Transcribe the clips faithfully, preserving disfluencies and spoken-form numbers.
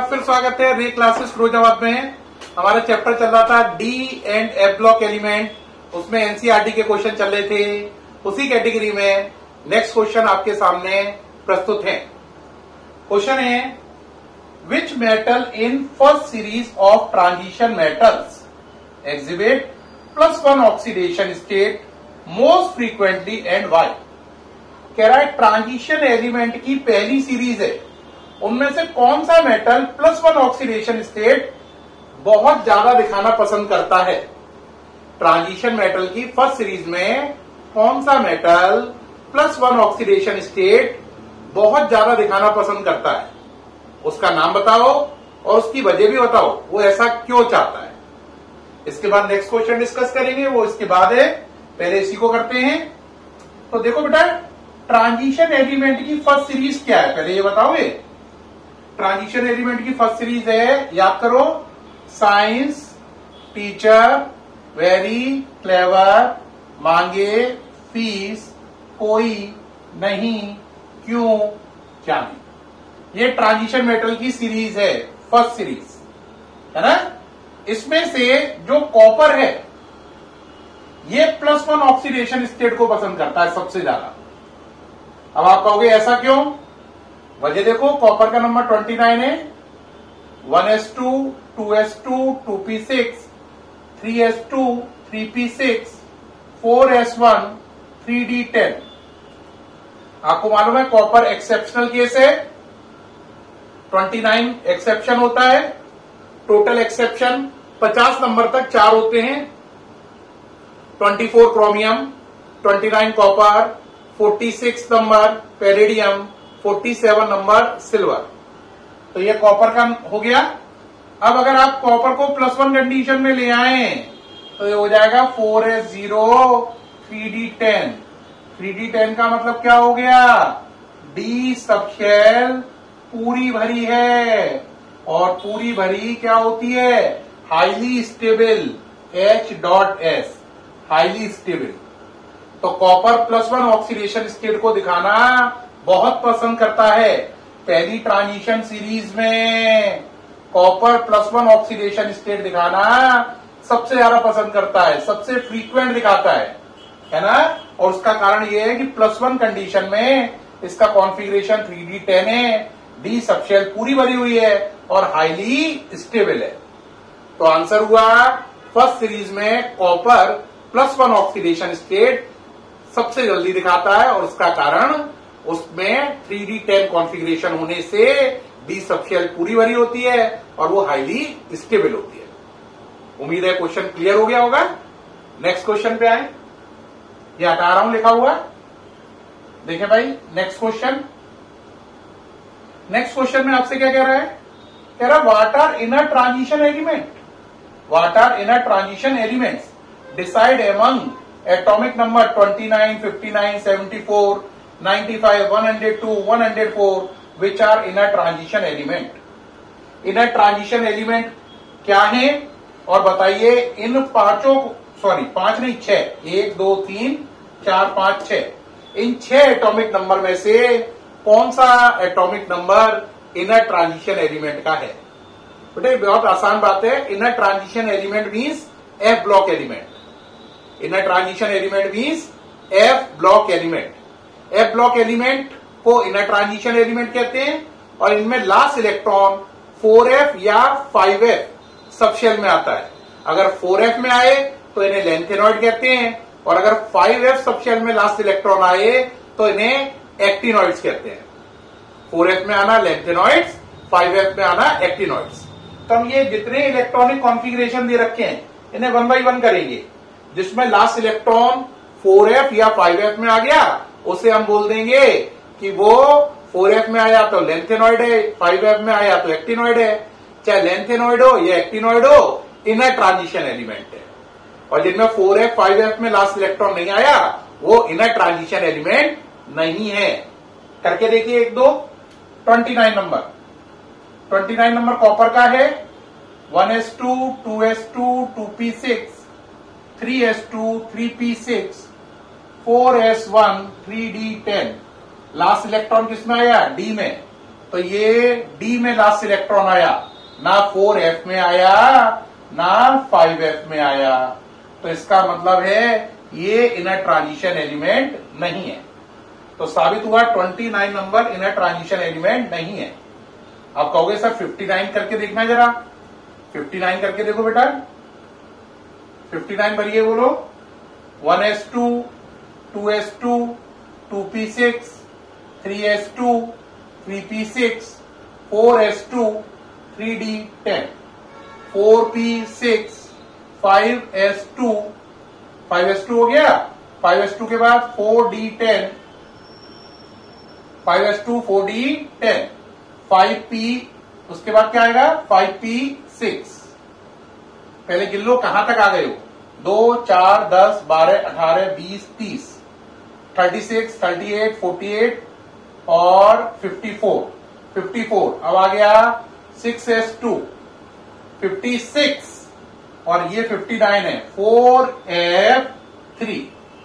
फिर स्वागत है रे क्लासेस फिरोजाबाद में। हमारा चैप्टर चल रहा था D and F block element, उसमें एनसीईआरटी के क्वेश्चन चल रहे थे। उसी कैटेगरी में नेक्स्ट क्वेश्चन आपके सामने प्रस्तुत है। क्वेश्चन है which metal in first series of transition metals exhibit plus one oxidation state most frequently and why. कह रहा है ट्रांजिशन एलिमेंट की पहली सीरीज है, उनमें से कौन सा metal plus one oxidation state बहुत ज्यादा दिखाना पसंद करता है। ट्रांजिशन मेटल की फर्स्ट सीरीज में कौन सा metal plus one oxidation state बहुत ज्यादा दिखाना पसंद करता है, उसका नाम बताओ और उसकी वजह भी बताओ, वो ऐसा क्यों चाहता है। इसके बाद नेक्स्ट क्वेश्चन डिस्कस करेंगे, वो इसके बाद है। पहले इसी को करते हैं। तो देखो बेटा, ट्रांजिशन एलिमेंट की फर्स्ट सीरीज क्या है, पहले ये बताओगे। ट्रांजिशन एलिमेंट की फर्स्ट सीरीज है, याद करो, साइंस टीचर वेरी क्लेवर मांगे फीस कोई नहीं क्यों जाने। ये ट्रांजिशन मेटल की सीरीज है, फर्स्ट सीरीज है ना। इसमें से जो कॉपर है ये प्लस वन ऑक्सीडेशन स्टेट को पसंद करता है सबसे ज्यादा। अब आप कहोगे ऐसा क्यों, वजह देखो। कॉपर का नंबर ट्वेंटी नाइन है, one S two two S two two P six three S two three P six four S one three D ten. आपको मालूम है कॉपर एक्सेप्शनल केस है, ट्वेंटी नाइन एक्सेप्शन होता है। Total exception पचास number तक चार होते हैं, twenty four chromium, twenty nine copper, forty six number palladium, forty seven number silver. तो ये कॉपर का हो गया। अब अगर आप कॉपर को प्लस वन कंडीशन में ले आए तो ये हो जाएगा four S zero three D ten. Three D ten का मतलब क्या हो गया, डी सबशेल पूरी भरी है, और पूरी भरी क्या होती है, highly stable, H dot S, highly stable. तो copper plus one oxidation state को दिखाना बहुत पसंद करता है। पहली ट्रांजिशन सीरीज में copper plus one oxidation state दिखाना सबसे ज्यादा पसंद करता है, सबसे फ्रीक्वेंट दिखाता है, है ना। और उसका कारण यह है कि प्लस वन कंडीशन में इसका कॉन्फ़िगरेशन थ्री डी टेन है, डी सबशेल पूरी भरी हुई है और हाईली स्टेबल है। तो आंसर हुआ फर्स्ट सीरीज में copper plus one oxidation state सबसे जल्दी दिखाता है, और उसका कारण उसमें थ्री डी टेन कॉन्फ़िगरेशन होने से डी सबशेल पूरी भरी होती है और वो हाईली स्टेबल होती है। उम्मीद है क्वेश्चन क्लियर हो गया होगा। नेक्स्ट क्वेश्चन पे आए, ये हटा रहा हूं लिखा हुआ, देखें भाई। नेक्स्ट क्वेश्चन नेक्स्ट क्वेश्चन में आपसे क्या कह रहा है, कह रहा what are inner transition element, what are inner transition elements decide among atomic number twenty nine, fifty nine, seventy four, ninety five, one hundred two, one hundred four which are inner transition element. Inner transition element क्या है और बताइए इन पांचों, sorry पांच नहीं छह, एक दो तीन चार पांच छह, इन छह एटॉमिक नंबर में से कौन सा atomic number inner transition element का है। बेटे बहुत आसान बात है, inner transition element means F block element. Inner transition element means F block element. F block element को इनर ट्रांजिशन एलिमेंट कहते हैं, और इनमें लास्ट इलेक्ट्रॉन फोर एफ या फाइव एफ सबशेल में आता है। अगर फोर एफ में आए तो इन्हें लेंथेनॉइड कहते हैं, और अगर फाइव एफ सबशेल में लास्ट इलेक्ट्रॉन आए तो इन्हें एक्टिनॉइड्स कहते हैं। फोर एफ में आना लेंथेनॉइड्स, फाइव एफ में आना एक्टिनॉइड्स। तो हम ये जितने इलेक्ट्रॉनिक कॉन्फ़िगरेशन दे रखे हैं इन्हें वन बाई वन करेंगे। जिसमें लास्ट इलेक्ट्रॉन फोर एफ या फाइव एफ में आ गया उसे हम बोल देंगे कि वो फोर एफ में आया तो लेंथेनॉइड है, फाइव एफ में आया तो एक्टिनॉइड है। चाहे लेंथेनॉइड हो या एक्टिनॉइड हो, इनर ट्रांजिशन एलिमेंट है। और जिनमें फोर एफ, फाइव एफ में लास्ट इलेक्ट्रॉन नहीं आया वो इनर ट्रांजिशन एलिमेंट नहीं है। करके देखिए एक दो। Twenty nine number, twenty nine number copper का है, one S two two S two two P six three S two three P six four S one three D ten. Last electron किसमें आया, डी में, तो ये D में last electron आया, ना फोर एफ में आया ना फाइव एफ में आया, तो इसका मतलब है ये इनर ट्रांजिशन एलिमेंट नहीं है। तो साबित हुआ twenty nine number inner transition element नहीं है। आप कहोगे सर फिफ्टी नाइन करके देखना है, जरा फिफ्टी नाइन करके देखो बेटा, फिफ्टी नाइन भरिए बोलो। One S two, two S two, two P six, three S two, three P six, four S two, three D ten, four P six, five S two, five S two हो गया, five S two के बाद four D ten, five S two, four D ten, five P, उसके बाद क्या आएगा five P six. पहले गिन लो कहां तक आ गए हो, दो, चार, दस, बारह, अठारह, बीस, तीस, thirty six, thirty eight, forty eight और फिफ्टी फोर, फिफ्टी फोर। अब आ गया six S two, fifty six और ये फिफ्टी नाइन है, four F three,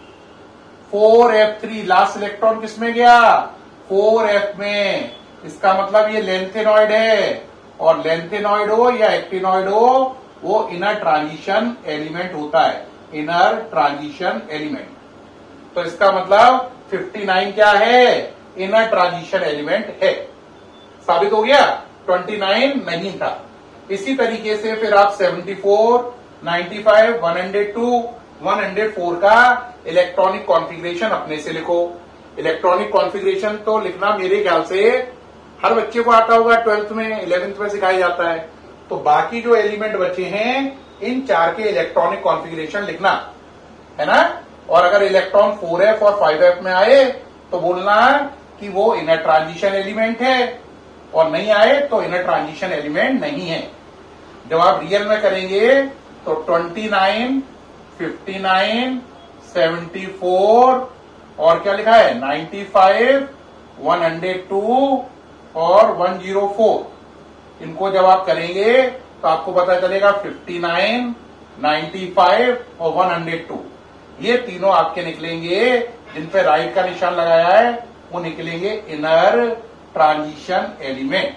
four F three. Last electron किसमें गया, फोर एफ में। इसका मतलब ये लेंथेनॉइड है, और लेंथेनॉइड हो या एक्टिनॉइड हो वो इनर ट्रांजिशन एलिमेंट होता है, इनर ट्रांजिशन एलिमेंट। तो इसका मतलब फिफ्टी नाइन क्या है, इनर ट्रांजिशन एलिमेंट है। साबित हो गया, ट्वेंटी नाइन नहीं था। इसी तरीके से फिर आप seventy four, ninety five, one hundred two, one hundred four का इलेक्ट्रॉनिक कॉन्फ़िगरेशन अपने से लिखो। इलेक्ट्रॉनिक कॉन्फ़िगरेशन तो लिखना मेरे ख्याल से हर बच्चे को आता होगा, ट्वेल्थ में, इलेवेंथ में सिखाया जाता है। तो बाकी जो एलिमेंट बचे हैं इन चार के इलेक्ट्रॉनिक कॉन्फ़िगरेशन लिखना है ना। और अगर इलेक्ट्रॉन फोर एफ और फाइव एफ में आए तो बोलना कि वो इनर ट्रांजिशन एलिमेंट है, और नहीं आए तो इनर ट्रांजिशन एलिमेंट नहीं है। जब आप रियल में करेंगे तो twenty nine, fifty nine, seventy four और क्या लिखा है ninety five, one hundred two और वन जीरो फोर। इनको जब आप करेंगे तो आपको पता चलेगा फिफ्टी नाइन, नाइंटी फाइव और वन हंड्रेड टू। ये तीनों आपके निकलेंगे, जिन पे राइट का निशान लगाया है वो निकलेंगे इनर ट्रांजिशन एलिमेंट।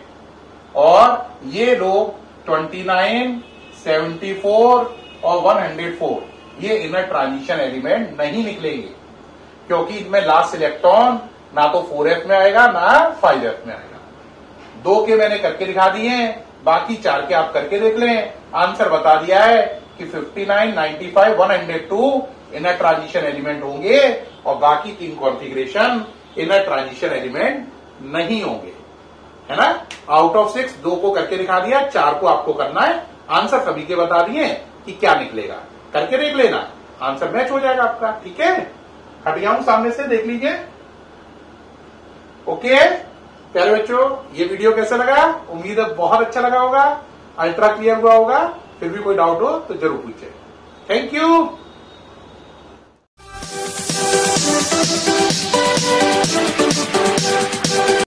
और ये लोग ट्वेंटी नाइन, सेवेंटी फोर और वन हंड्रेड फोर ये इनर ट्रांजिशन एलिमेंट नहीं निकलेंगे, क्योंकि इनमें लास्ट इलेक्ट्रॉन ना तो फोर एफ में आएगा ना फाइव एफ में आएगा। दो के मैंने करके दिखा दिए हैं, बाकी चार के आप करके देख लें। आंसर बता दिया है कि fifty nine, ninety five, one hundred two inner transition element होंगे, और बाकी तीन कॉन्फ़िगरेशन इनर ट्रांजिशन एलिमेंट नहीं होंगे, है ना। आउट ऑफ सिक्स दो को करके दिखा दिया, चार को आपको करना है। आंसर सभी के बता दिए कि क्या निकलेगा, करके देख लेना, आंसर मैच हो जाएगा आपका। ठीक है, हट गया हूं सामने से, देख लीजिए। ओके प्यारे बच्चों, ये वीडियो कैसा लगा, उम्मीद है बहुत अच्छा लगा होगा, अल्ट्रा क्लियर हुआ होगा। फिर भी कोई डाउट हो तो जरूर पूछे। Thank you.